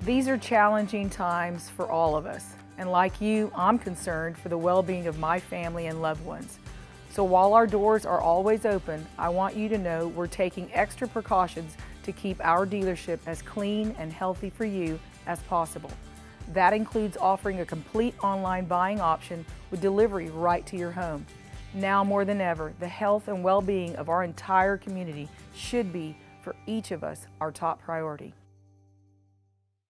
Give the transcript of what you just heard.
These are challenging times for all of us, and like you, I'm concerned for the well-being of my family and loved ones. So while our doors are always open, I want you to know we're taking extra precautions to keep our dealership as clean and healthy for you as possible. That includes offering a complete online buying option with delivery right to your home. Now more than ever, the health and well-being of our entire community should be, for each of us, our top priority.